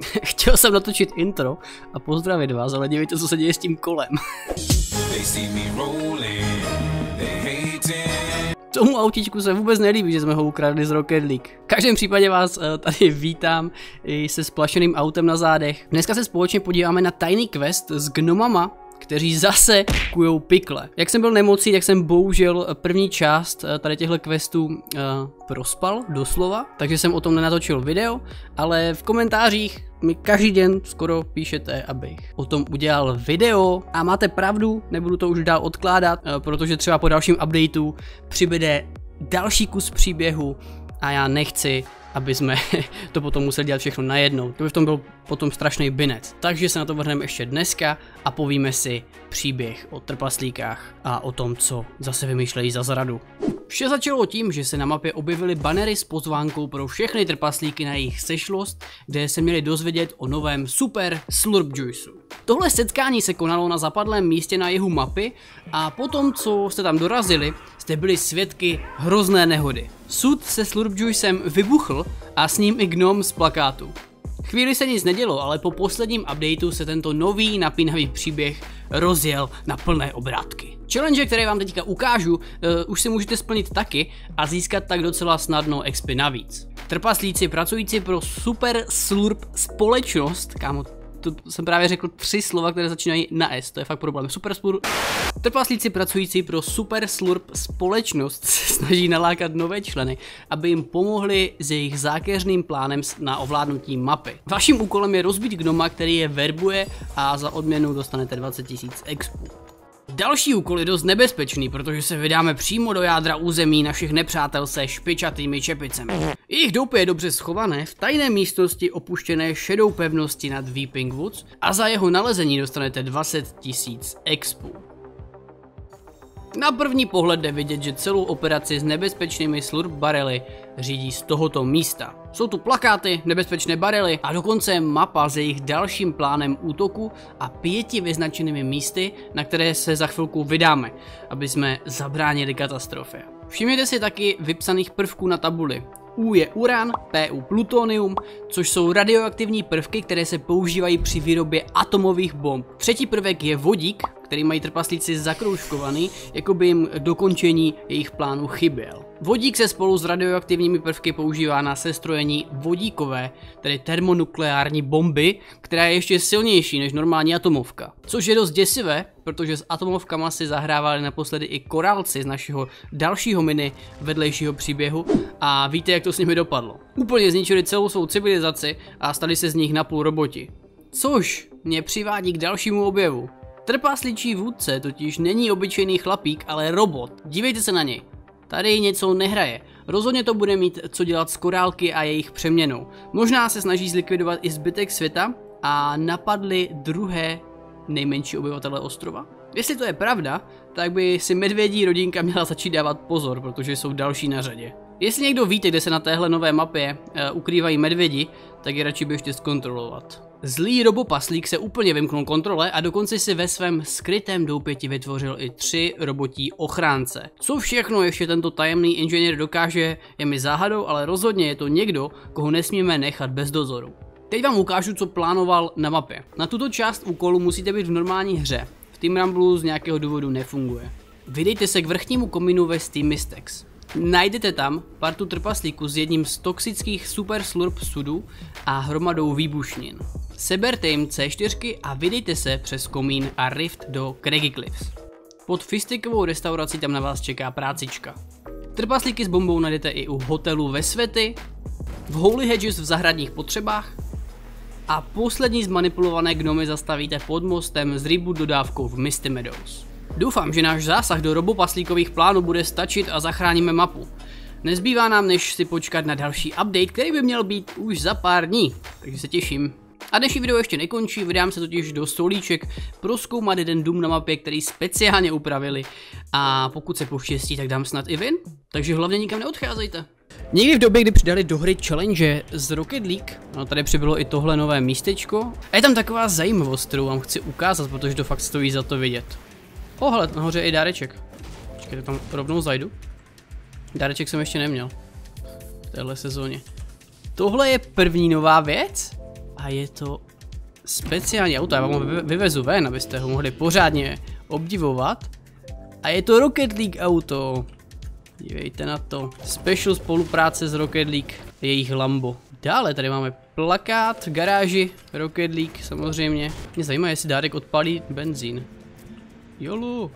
Chtěl jsem natočit intro a pozdravit vás, ale dívejte, co se děje s tím kolem. Tomu autíčku se vůbec nelíbí, že jsme ho ukradli z Rocket League. V každém případě vás tady vítám i se splašeným autem na zádech. Dneska se společně podíváme na tajný quest s gnomama, kteří zase kujou pikle. Jak jsem byl nemocný, tak jsem bohužel první část tady těchto questů prospal, doslova, takže jsem o tom nenatočil video, ale v komentářích mi každý den skoro píšete, abych o tom udělal video a máte pravdu, nebudu to už dál odkládat, protože třeba po dalším updateu přibude další kus příběhu a já nechci, aby jsme to potom museli dělat všechno najednou. To by v tom byl potom strašný binec. Takže se na to vrhneme ještě dneska a povíme si příběh o trpaslíkách a o tom, co zase vymýšlejí za zradu. Vše začalo tím, že se na mapě objevily banery s pozvánkou pro všechny trpaslíky na jejich sešlost, kde se měli dozvědět o novém super Slurp Juiceu. Tohle setkání se konalo na zapadlém místě na jihu mapy a potom, co jste tam dorazili, jste byli svědky hrozné nehody. Sud se Slurp Juicem vybuchl a s ním i gnom z plakátu. Chvíli se nic nedělo, ale po posledním updateu se tento nový napínavý příběh rozjel na plné obrátky. Challenge, které vám teďka ukážu, už si můžete splnit taky a získat tak docela snadno XP navíc. Trpaslíci pracující pro Super Slurp společnost, kámo, to jsem právě řekl 3 slova, které začínají na S, to je fakt problém. Trpaslíci pracující pro Super Slurp společnost se snaží nalákat nové členy, aby jim pomohli s jejich zákeřným plánem na ovládnutí mapy. Vaším úkolem je rozbít gnoma, který je verbuje a za odměnu dostanete 20 000 expů. Další úkol je dost nebezpečný, protože se vydáme přímo do jádra území našich nepřátel se špičatými čepicemi. Jejich doupě je dobře schované v tajné místnosti opuštěné šedou pevnosti nad Weeping Woods a za jeho nalezení dostanete 20 000 expů. Na první pohled jde vidět, že celou operaci s nebezpečnými slurp barely řídí z tohoto místa. Jsou tu plakáty, nebezpečné barely a dokonce mapa s jejich dalším plánem útoku a 5 vyznačenými místy, na které se za chvilku vydáme, aby jsme zabránili katastrofě. Všimněte si taky vypsaných prvků na tabuli. U je uran, Pu plutonium, což jsou radioaktivní prvky, které se používají při výrobě atomových bomb. Třetí prvek je vodík, který mají trpaslíci zakroužkovaný, jako by jim dokončení jejich plánu chyběl. Vodík se spolu s radioaktivními prvky používá na sestrojení vodíkové, tedy termonukleární bomby, která je ještě silnější než normální atomovka. Což je dost děsivé, protože s atomovkama si zahrávali naposledy i korálci z našeho dalšího mini vedlejšího příběhu a víte, jak to s nimi dopadlo. Úplně zničili celou svou civilizaci a stali se z nich napůl roboti. Což mě přivádí k dalšímu objevu. Trpaslíčí vůdce totiž není obyčejný chlapík, ale robot. Dívejte se na něj. Tady něco nehraje. Rozhodně to bude mít co dělat s korálky a jejich přeměnou. Možná se snaží zlikvidovat i zbytek světa a napadli druhé nejmenší obyvatele ostrova. Jestli to je pravda, tak by si medvědí rodinka měla začít dávat pozor, protože jsou další na řadě. Jestli někdo víte, kde se na téhle nové mapě ukrývají medvědi, tak je radši běžte zkontrolovat. Zlý robopaslík se úplně vymknul kontrole a dokonce si ve svém skrytém doupěti vytvořil i 3 robotí ochránce. Co všechno ještě tento tajemný inženýr dokáže, je mi záhadou, ale rozhodně je to někdo, koho nesmíme nechat bez dozoru. Teď vám ukážu, co plánoval na mapě. Na tuto část úkolu musíte být v normální hře. V Team Rumble z nějakého důvodu nefunguje. Vydejte se k vrchnímu komínu ve Steam Mystex. Najdete tam partu trpaslíků s jedním z toxických Super Slurp sudů a hromadou výbušnin. Seberte jim C4 a vydejte se přes komín a rift do Craggy Cliffs. Pod fistikovou restaurací tam na vás čeká prácička. Trpaslíky s bombou najdete i u hotelu ve Svety, v Holy Hedges v zahradních potřebách a poslední zmanipulované gnomy zastavíte pod mostem s reboot dodávkou v Misty Meadows. Doufám, že náš zásah do robopaslíkových plánů bude stačit a zachráníme mapu. Nezbývá nám, než si počkat na další update, který by měl být už za pár dní, takže se těším. A dnešní video ještě nekončí, vydám se totiž do Solíček prozkoumat jeden dům na mapě, který speciálně upravili a pokud se poštěstí, tak dám snad i vin, takže hlavně nikam neodcházejte. Někdy v době, kdy přidali do hry challenge z Rocket League, no tady přibylo i tohle nové místečko a je tam taková zajímavost, kterou vám chci ukázat, protože to fakt stojí za to vidět. Hele, nahoře je i dáreček. Počkejte, tam rovnou zajdu. Dáreček jsem ještě neměl v téhle sezóně. Tohle je první nová věc? A je to speciální auto, já vám ho vyvezu ven, abyste ho mohli pořádně obdivovat. A je to Rocket League auto. Dívejte na to. Special spolupráce s Rocket League, jejich Lambo. Dále tady máme plakát v garáži Rocket League, samozřejmě. Mě zajímá, jestli Dárek odpálí benzín. Jolu.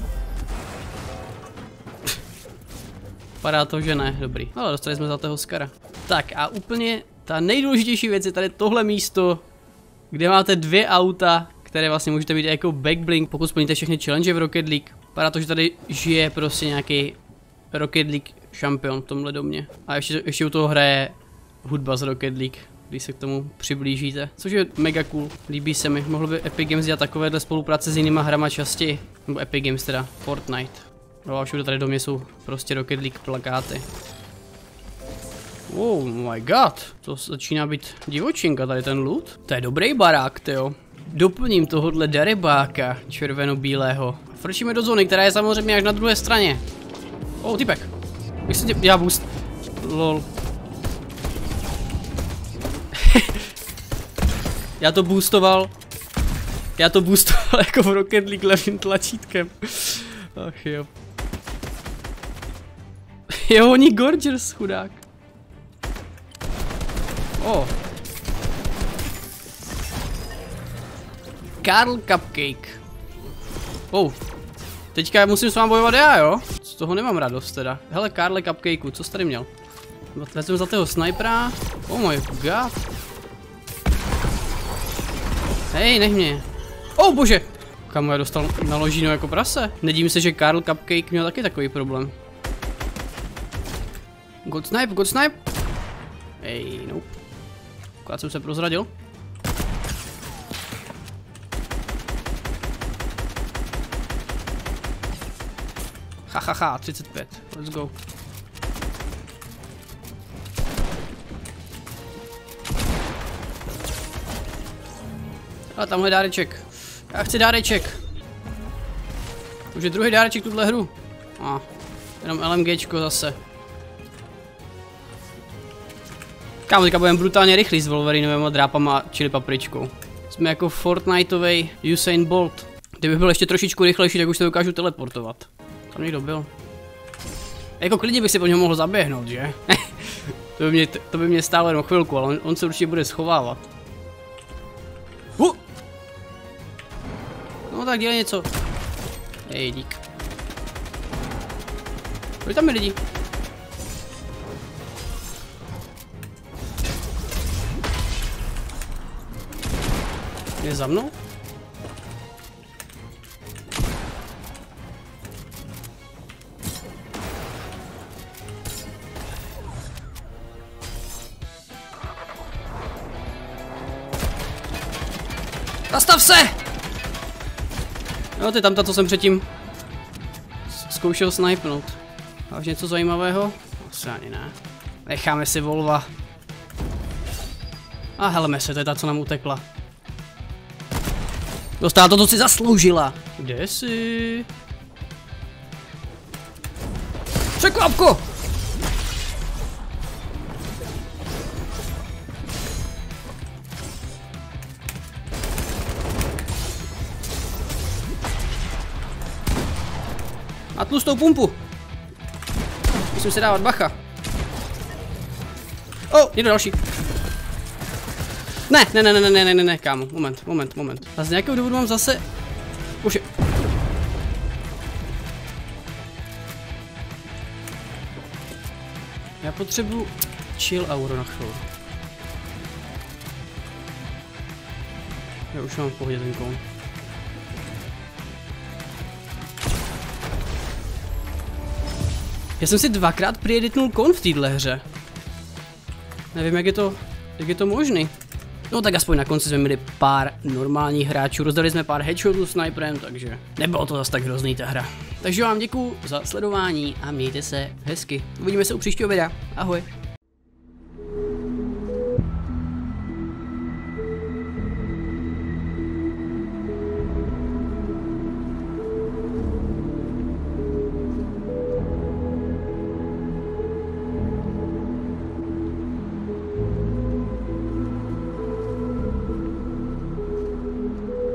Padá to, že ne, dobrý. Ale dostali jsme zlatého Oscara. Tak a úplně ta nejdůležitější věc je tady tohle místo, kde máte dvě auta, které vlastně můžete mít jako backblink, pokud splníte všechny challenge v Rocket League. Padá to, že tady žije prostě nějaký Rocket League šampion v tomhle domě. A ještě u toho hraje hudba z Rocket League, když se k tomu přiblížíte. Což je mega cool, líbí se mi. Mohl by Epic Games dělat takovéhle spolupráce s jinýma hrama častěji. Nebo Epic Games teda, Fortnite. No a všude tady domě jsou prostě Rocket League plakáty. Oh my god, to začíná být divočinka tady ten loot. To je dobrý barák, tyjo. Doplním tohodle darebáka červeno-bílého. Frčíme do zóny, která je samozřejmě až na druhé straně. Oh, typek. Jak se já boost. Lol. Já to boostoval jako v Rocket League levým tlačítkem. Ach jo. Jo, oni Gorgers, chudák. Oh. Karl Cupcake. Oh. Teďka musím s vámi bojovat já, jo? Z toho nemám radost teda. Hele, Karle Cupcakeu, co jsi tady měl? Vezmu zlatého snajpera. Oh my god. Hej, nech mě. Oh bože. Kamu já dostal na ložínu jako prase. Nedím se, že Karl Cupcake měl taky takový problém. God snipe. Hej, nope. Akorát jsem se prozradil. Hahaha, 35. Let's go. A tamhle je dáreček. Já chci dáreček. Už je druhý dáreček tuhle hru. Jenom LMGčko zase. Kámo, teďka budeme brutálně rychlý s Wolverinovými drápama a chili papričkou. Jsme jako Fortniteovej Usain Bolt. Kdybych byl ještě trošičku rychlejší, tak už se dokážu teleportovat. Tam někdo byl. Jako klidně bych si po něm mohl zaběhnout, že? to by mě stálo jenom chvilku, ale on se určitě bude schovávat. No tak dělej něco. Hej, dík. Pojď tam lidi. Je za mnou? Zastav se! Jo, to je tam ta, co jsem předtím zkoušel snipnout. Máš něco zajímavého? Asi ani ne. Necháme si Volva. A helme se, to je ta, co nám utekla. Dostala to, co si zasloužila. Kde jsi? Překvapko! A tlustou pumpu. Musím si dávat bacha. Oh, někdo další. Ne, kámo, moment. A z nějakého důvodu mám zase... Bože. Já potřebuji chill auro na chvíli. Já už mám v pohodě ten kon. Já jsem si dvakrát preeditnul kon v téhle hře. Nevím, jak je to možný. No tak aspoň na konci jsme měli pár normálních hráčů, rozdali jsme pár headshotů sniperem, takže nebylo to zase tak hrozný ta hra. Takže vám děkuju za sledování a mějte se hezky. Uvidíme se u příštího videa. Ahoj.